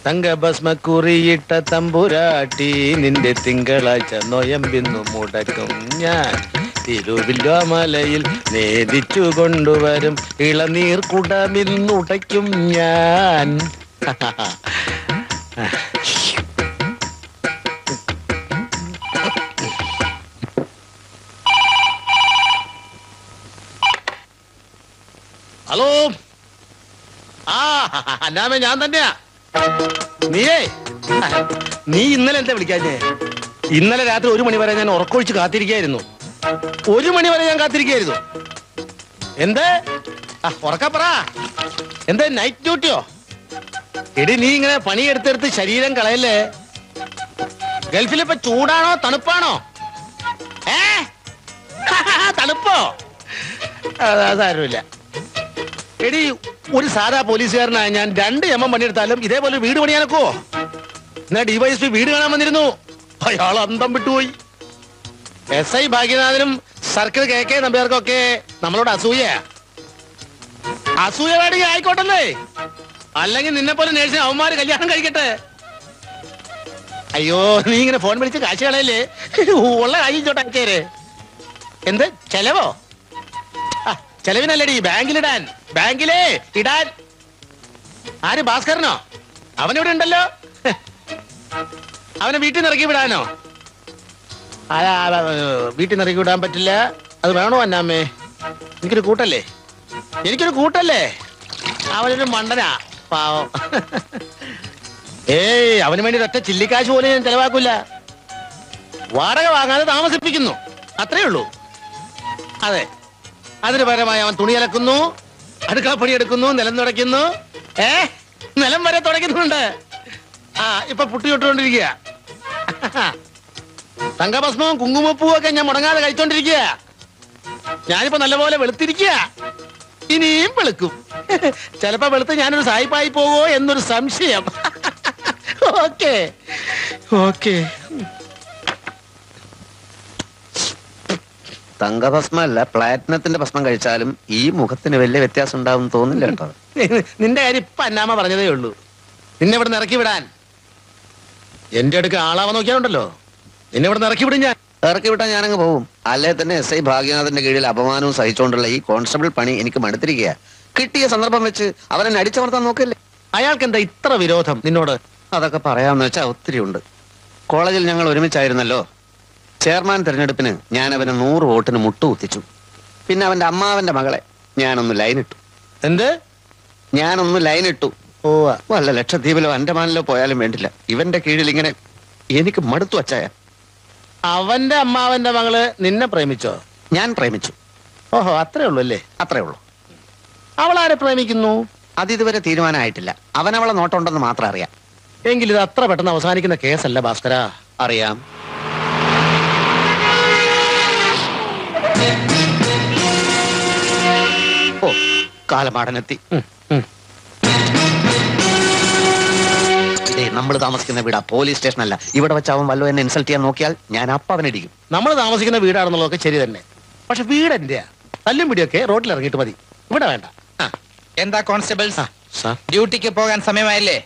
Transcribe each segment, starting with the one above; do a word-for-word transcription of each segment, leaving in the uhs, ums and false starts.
തങ്കഭസ്മക്കുറിയിട്ട തമ്പുരാട്ടി നിന്റെ തിങ്കളാഴ്ച നൊയമ്പിന്നു മുടക്കും ഞാൻ. തിരുവില്ലോമലയിൽ നേദിച്ചു കൊണ്ടുവരും ഇളനീർ കുടമിന്നുടയ്ക്കും ഞാൻ. ഹലോ, ആ അന്നാമേ ഞാൻ തന്നെയാ. നീയേ നീ ഇന്നലെ എന്താ വിളിക്കാഞ്ഞേ? ഇന്നലെ രാത്രി ഒരു മണി വരെ ഞാൻ ഉറക്കൊഴിച്ച് കാത്തിരിക്കായിരുന്നു. ഒരു മണി വരെ ഞാൻ കാത്തിരിക്കായിരുന്നു. എന്തേ ഉറക്കപ്പറ, എന്തേ നൈറ്റ് ഡ്യൂട്ടിയോ? എടി നീ ഇങ്ങനെ പണിയെടുത്തെടുത്ത് ശരീരം കളയല്ലേ. ഗൾഫിലിപ്പോ ചൂടാണോ തണുപ്പാണോ? ഏ തണുപ്പോ? അതാരുമില്ല. എടി ഒരു സാധാ പോലീസുകാരനായ ഞാൻ രണ്ട് എം എം പണിയെടുത്താലും ഇതേപോലെ വീട് പണിയാനൊക്കോ? എന്നാ ഡിവൈഎസ്പി വീട് കാണാൻ വന്നിരുന്നു. അയാൾ അന്തം വിട്ടുപോയി. എസ് ഐ ഭാഗ്യനാഥനും സർക്കിൾ കെ കെ നമ്പ്യാർക്കൊക്കെ നമ്മളോട് അസൂയ. അസൂയ വേണമെങ്കിൽ ആയിക്കോട്ടെന്നേ, അല്ലെങ്കിൽ നിന്നെ പോലെ നേഴ്സിനെ അവന്മാര് കല്യാണം കഴിക്കട്ടെ. അയ്യോ നീ ഇങ്ങനെ ഫോൺ വിളിച്ച് കാശ് കളയല്ലേ. ഉള്ള കാശിച്ചോട്ടേര്. എന്ത് ചെലവോ? ചെലവിനല്ലടി, ബാങ്കിലിടാൻ. ബാങ്കിലേ ഇടാൻ. ആര്, ഭാസ്കരനോ? അവനിവിടെ ഉണ്ടല്ലോ. അവനെ വീട്ടിൽ നിന്ന് ഇറക്കി വിടാനോ? വീട്ടിൽ നിന്ന് ഇറക്കി വിടാൻ പറ്റില്ല. അത് വേണോ അന്നാമ്മേ? എനിക്കൊരു കൂട്ടല്ലേ, എനിക്കൊരു കൂട്ടല്ലേ. അവനൊരു മണ്ടനാ പാവം. ഏയ് അവന് വേണ്ടി ഒറ്റ ചില്ലിക്കാശ് പോലും ഞാൻ ചെലവാക്കൂല. വാടക വാങ്ങാതെ താമസിപ്പിക്കുന്നു, അത്രേ ഉള്ളൂ. അതെ, അതിന് പകരമായി അവൻ തുണി അലക്കുന്നു, അടുക്കളപ്പണി എടുക്കുന്നു, നിലം തുടയ്ക്കുന്നു. ഏ നിലം വരെ തുടയ്ക്കുന്നുണ്ട്. ആ ഇപ്പൊ പുട്ടി തൊട്ടുകൊണ്ടിരിക്കുക. തങ്കഭസ്മവും കുങ്കുമപ്പൂവും ഒക്കെ ഞാൻ മുടങ്ങാതെ കഴിച്ചോണ്ടിരിക്കുക. ഞാനിപ്പോ നല്ലപോലെ വെളുത്തിരിക്കുക. ഇനിയും വെളുക്കും. ചിലപ്പോ വെളുത്ത് ഞാനൊരു സായിപ്പായി പോവോ എന്നൊരു സംശയം. Okay okay. തങ്കഭസ്മല്ല പ്ലാറ്റിനത്തിന്റെ ഭസ്മം കഴിച്ചാലും ഈ മുഖത്തിന് വലിയ വ്യത്യാസം ഉണ്ടാവും തോന്നില്ല കേട്ടോ. നിന്റെ കാര്യം ഇപ്പൊ അന്നാമ്മ പറഞ്ഞതേ ഉള്ളൂ. നിന്നെ ഇവിടെ ഇറക്കി വിടാൻ. എന്റെ അടുക്ക് ആളാവാൻ നോക്കിയാലുണ്ടല്ലോ, നിന്നെ ഇവിടെ ഇറക്കി വിടും ഞാൻ. ഇറക്കി വിട്ടാൽ ഞാനങ്ങ് പോവും. അല്ലേ തന്നെ എസ് ഐ ഭാഗ്യനാഥന്റെ കീഴിൽ അപമാനവും സഹിച്ചുകൊണ്ടുള്ള ഈ കോൺസ്റ്റബിൾ പണി എനിക്ക് മടുത്തിരിക്കുക. കിട്ടിയ സന്ദർഭം വെച്ച് അവനെ അടിച്ചമർത്താൻ നോക്കല്ലേ. അയാൾക്ക് എന്താ ഇത്ര വിരോധം നിന്നോട്? അതൊക്കെ പറയാമെന്ന് വെച്ചാൽ ഒത്തിരി ഉണ്ട്. കോളേജിൽ ഞങ്ങൾ ഒരുമിച്ചായിരുന്നല്ലോ. ചെയർമാൻ തെരഞ്ഞെടുപ്പിന് ഞാൻ അവന് നൂറ് വോട്ടിന് മുട്ടുകുത്തിച്ചു. പിന്നെ അവന്റെ അമ്മാവന്റെ മകളെ ഞാനൊന്ന് ലൈനിട്ടു. എന്ത്? ഞാനൊന്ന് ലൈനിട്ടു. ഓ വല്ല ലക്ഷദ്വീപിലോ അൻഡമാനിലോ പോയാലും വേണ്ടില്ല, ഇവന്റെ കീഴിൽ ഇങ്ങനെ എനിക്ക് മടുത്തു അച്ചായ. അവന്റെ അമ്മാവന്റെ മകള് നിന്നെ പ്രേമിച്ചോ? ഞാൻ പ്രേമിച്ചു. ഓഹോ, അത്രേ ഉള്ളൂ അല്ലേ? അത്രേ ഉള്ളൂ. അവളാരെ പ്രേമിക്കുന്നു? അതിതുവരെ തീരുമാനമായിട്ടില്ല. അവനവളെ നോട്ടമുണ്ടെന്ന് മാത്രം അറിയാം. എങ്കിൽ ഇത് അത്ര പെട്ടെന്ന് അവസാനിക്കുന്ന കേസല്ല ഭാസ്കര. അറിയാം. ഓ കാലമാടനെത്തി. ഇതേ നമ്മൾ താമസിക്കുന്ന വീടാ, പോലീസ് സ്റ്റേഷൻ അല്ല. ഇവിടെ വെച്ച് അവൻ വല്ലോ എന്നെ ഇൻസൾട്ട് ചെയ്യാൻ നോക്കിയാൽ ഞാൻ അപ്പ അവനടിക്കും. നമ്മൾ താമസിക്കുന്ന വീടാണെന്നുള്ളതൊക്കെ ശരി തന്നെ, പക്ഷെ വീട് എന്റെയാ. തല്ലും പിടിയൊക്കെ റോഡിൽ ഇറങ്ങിയിട്ട് മതി, ഇവിടെ വേണ്ട. എന്താ കോൺസ്റ്റബിൾസ്, ഡ്യൂട്ടിക്ക് പോകാൻ സമയമായില്ലേ?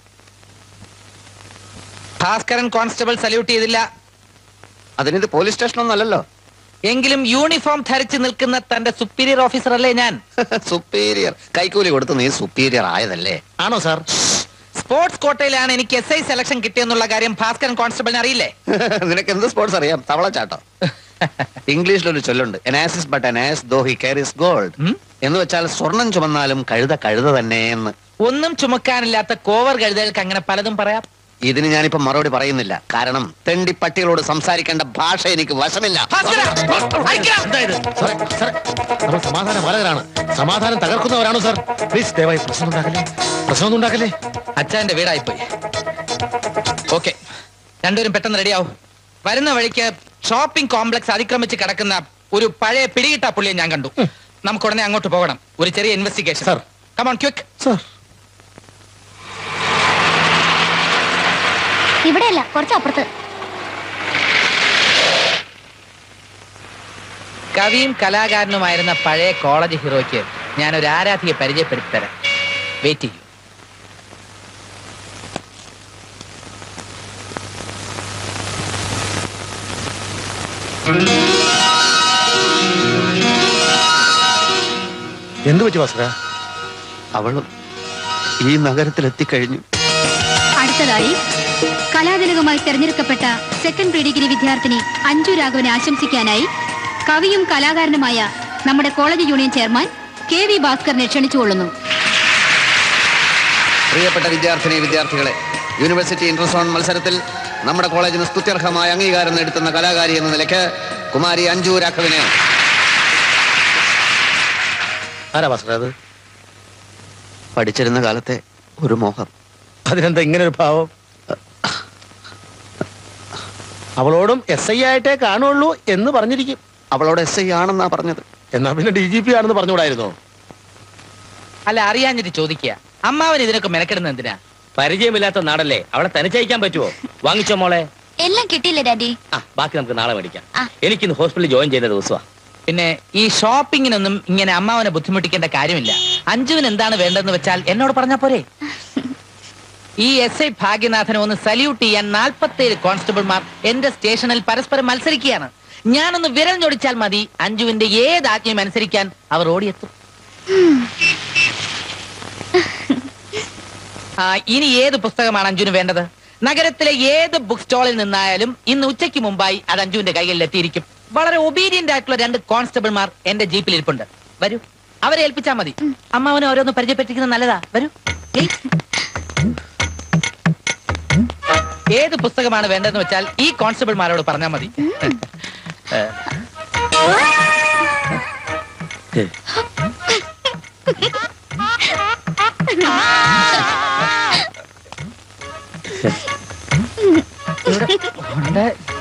ഭാസ്കരൻ കോൺസ്റ്റബിൾ സല്യൂട്ട് ചെയ്തില്ല. അതിനിത് പോലീസ് സ്റ്റേഷനൊന്നും അല്ലല്ലോ. എങ്കിലും യൂണിഫോം ധരിച്ചു നിൽക്കുന്ന തന്റെ സുപ്പീരിയർ ഓഫീസർ അല്ലേ ഞാൻ? സുപ്പീരിയർ കൈക്കൂലി കൊടുത്ത് നീ സുപ്പീരിയർ ആയതല്ലേ? ആണോ സാർ? സ്പോർട്സ് കോട്ടയിലാണ് എനിക്ക് എസ് ഐ സെലക്ഷൻ കിട്ടിയെന്നുള്ള കാര്യം ഭാസ്കരൻ കോൺസ്റ്റബിളിന് അറിയില്ലേ? നിനക്ക് എന്ത് സ്പോർട്സ് അറിയാം? തവളച്ചാട്ടോ. ഇംഗ്ലീഷിലൊരു ചൊല്ലുണ്ട്, an ass is but an ass though he carries gold എന്ന് വെച്ചാൽ സ്വർണം ചുമന്നാലും കഴുത കഴുത തന്നെ എന്ന്. ഒന്നും ചുമക്കാനില്ലാത്ത കോവർ കഴുതകൾക്ക് അങ്ങനെ പലതും പറയാം. ഇതിന് ഞാനിപ്പോ മറുപടി പറയുന്നില്ല, കാരണം തെണ്ടി പട്ടികളോട് സംസാരിക്കേണ്ട ഭാഷ എനിക്ക് വശമില്ല. സമാധാന പാലകരാണ്, സമാധാനം തകർക്കുന്നവരാണോ സാർ? പ്ലീസ് ദയവായി പ്രശ്നം ഉണ്ടാക്കല്ലേ, പ്രശ്നമൊന്നും ഉണ്ടാക്കല്ലേ. അച്ഛന്റെ വീടായിപ്പോയി. ഓക്കെ, രണ്ടുപേരും പെട്ടെന്ന് റെഡിയാവും. വരുന്ന വഴിക്ക് ഷോപ്പിംഗ് കോംപ്ലക്സ് അതിക്രമിച്ച് കിടക്കുന്ന ഒരു പഴയ പിടികിട്ടാ പുള്ളിയെ ഞാൻ കണ്ടു. നമുക്ക് ഉടനെ അങ്ങോട്ട് പോകണം, ഒരു ചെറിയ investigation. Sir come on quick. Sir ഇവിടെയല്ല, കുറച്ച് അപ്പുറത്ത്. കവിയും കലാകാരനുമായിരുന്ന പഴയ കോളേജ് ഹീറോയ്ക്ക് ഞാനൊരു ആരാധിയെ പരിചയപ്പെടുത്തി തരാം. വെയിറ്റ് ചെയ്യൂ. എന്തു പറ്റി ഭാസ്കര? അവളും ഈ നഗരത്തിൽ എത്തിക്കഴിഞ്ഞു. അടുത്തതായി കലാതിലകമായി തെരഞ്ഞെടുക്കപ്പെട്ട സെക്കൻഡ് പ്രീ ഡിഗ്രി വിദ്യാർത്ഥിനി അഞ്ജു രാഘവനെ ആശംസിക്കാനായി കവിയും കലാകാരനുമായ നമ്മുടെ college union chairman K V ഭാസ്കറിനെ ക്ഷണിച്ചുകൊള്ളുന്നു. പ്രിയപ്പെട്ട വിദ്യാർത്ഥിനി വിദ്യാർത്ഥികളെ, യൂണിവേഴ്സിറ്റി ഇന്റർസോൺ മത്സരത്തിൽ നമ്മുടെ കോളേജിന് സ്തുത്യർഹമായ അംഗീകാരം നേടുത്തുന്ന കലാകാരി എന്ന നിലയ്ക്ക് കുമാരി അഞ്ജു രാഘവനെ. ആരാ ഭാസ്കര അത്? പഠിച്ചിരുന്ന കാലത്തെ ഒരു മോഹം. അതിനെന്താ ഇങ്ങനെ ഒരു ഭാവം? അവളോടും എസ് ഐ ആയിട്ടേ കാണുള്ളൂ എന്ന് പറഞ്ഞിരിക്കും. അവളോട് എസ് ഐ ആണെന്നാ പറഞ്ഞത്. എന്നാ പിന്നെ ഡി ജി പി ആണെന്ന് പറഞ്ഞുകൂടായിരുന്നോ? അല്ല, അറിയാഞ്ഞിട്ട് ചോദിക്കുക. അമ്മാവൻ ഇതിനൊക്കെ മെനക്കെടുന്ന എന്തിനാ? പരിചയമില്ലാത്ത നാടല്ലേ, അവളെ തനിച്ചയക്കാൻ പറ്റുമോ? വാങ്ങിച്ചോ മോളെ. എല്ലാം കിട്ടിയില്ലേ ഡാഡി? ആ, ബാക്കി നമുക്ക് നാളെ മേടിക്കാം. എനിക്കിന്ന് ഹോസ്പിറ്റലിൽ ജോയിൻ ചെയ്യുന്ന ദിവസമാണ്. പിന്നെ ഈ ഷോപ്പിങ്ങിനൊന്നും ഇങ്ങനെ അമ്മാവനെ ബുദ്ധിമുട്ടിക്കേണ്ട കാര്യമില്ല. അഞ്ജുവിന് എന്താണ് വേണ്ടതെന്ന് വെച്ചാൽ എന്നോട് പറഞ്ഞാ പോരെ. ഈ എസ് ഐ ഭാഗ്യനാഥനെ ഒന്ന് സല്യൂട്ട് ചെയ്യാൻ നാൽപ്പത്തേഴ് കോൺസ്റ്റബിൾമാർ എന്റെ സ്റ്റേഷനിൽ പരസ്പരം മത്സരിക്കുകയാണ്. ഞാനൊന്ന് വിരൽ ഞൊടിച്ചാൽ മതി, അഞ്ജുവിന്റെ ഏത് ആജ്ഞയും അനുസരിക്കാൻ അവർ ഓടിയെത്തും. ആ, ഇനി ഏത് പുസ്തകമാണ് അഞ്ജുവിന് വേണ്ടത്? നഗരത്തിലെ ഏത് ബുക്ക് സ്റ്റാളിൽ നിന്നായാലും ഇന്ന് ഉച്ചയ്ക്ക് മുമ്പായി അത് അഞ്ജുവിന്റെ കൈകളിൽ എത്തിയിരിക്കും. വളരെ ഒബീഡിയന്റ് ആയിട്ടുള്ള രണ്ട് കോൺസ്റ്റബിൾമാർ എന്റെ ജീപ്പിൽ ഇരിപ്പുണ്ട്. വരൂ, അവരെ ഏൽപ്പിച്ചാൽ മതി. അമ്മാവനെ ഓരോന്ന് പരിചയപ്പെട്ടിരിക്കുന്നത് നല്ലതാ. വരൂ. ഏത് പുസ്തകമാണ് വേണ്ടതെന്ന് വെച്ചാൽ ഈ കോൺസ്റ്റബിൾമാരോട് പറഞ്ഞാൽ മതി. ഇവിടെ ഉണ്ട്.